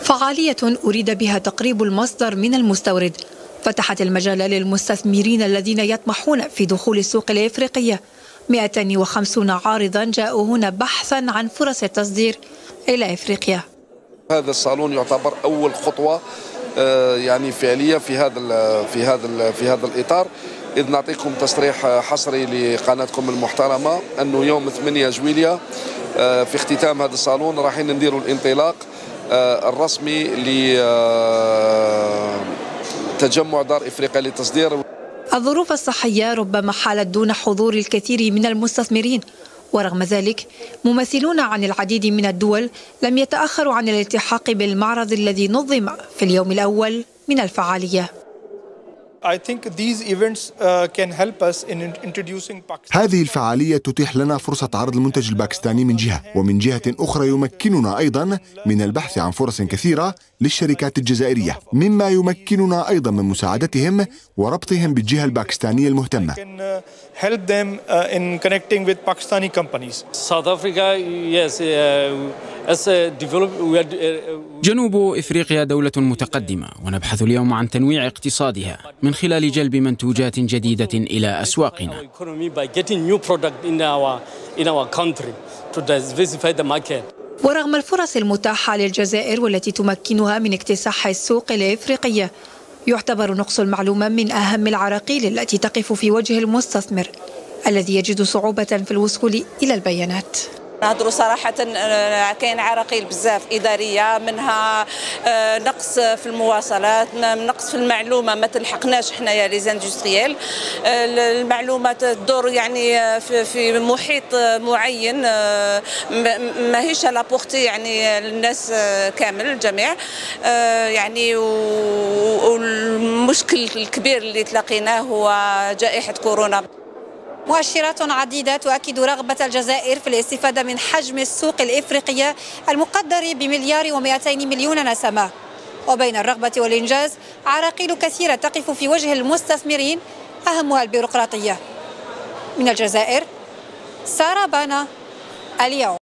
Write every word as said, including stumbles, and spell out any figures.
فعالية أريد بها تقريب المصدر من المستورد فتحت المجال للمستثمرين الذين يطمحون في دخول السوق الإفريقية. مئتين وخمسين عارضا جاءوا هنا بحثا عن فرص التصدير إلى إفريقيا. هذا الصالون يعتبر أول خطوة يعني فعلية في هذا في هذا في هذا الإطار، إذ نعطيكم تصريح حصري لقناتكم المحترمة أنه يوم ثمانية جويلية في اختتام هذا الصالون رايحين نديروا الانطلاق الرسمي لتجمع دار إفريقيا للتصدير. الظروف الصحية ربما حالت دون حضور الكثير من المستثمرين، ورغم ذلك ممثلون عن العديد من الدول لم يتأخروا عن الالتحاق بالمعرض الذي نظم في اليوم الأول من الفعالية. هذه الفعالية تتيح لنا فرصة عرض المنتج الباكستاني من جهة، ومن جهة أخرى يمكننا أيضا من البحث عن فرص كثيرة للشركات الجزائرية، مما يمكننا أيضا من مساعدتهم وربطهم بالجهة الباكستانية المهتمة. جنوب إفريقيا دولة متقدمة، ونبحث اليوم عن تنويع اقتصادها من خلال جلب منتوجات جديدة إلى أسواقنا. ورغم الفرص المتاحة للجزائر والتي تمكنها من اكتساح السوق الإفريقية، يعتبر نقص المعلومة من أهم العراقيل التي تقف في وجه المستثمر الذي يجد صعوبة في الوصول إلى البيانات. نهضروا صراحة كاين عراقيل بزاف إدارية، منها نقص في المواصلات، نقص في المعلومة ما تلحقناش حنايا لي زاندستريال، المعلومة تدور يعني في محيط معين ماهيش لابورتي يعني للناس كامل الجميع يعني. والمشكل الكبير اللي تلاقيناه هو جائحة كورونا. مؤشرات عديدة تؤكد رغبة الجزائر في الاستفادة من حجم السوق الإفريقية المقدر بمليار ومئتين مليون نسمة، وبين الرغبة والإنجاز عراقيل كثيرة تقف في وجه المستثمرين أهمها البيروقراطية. من الجزائر، سارة بانا، اليوم.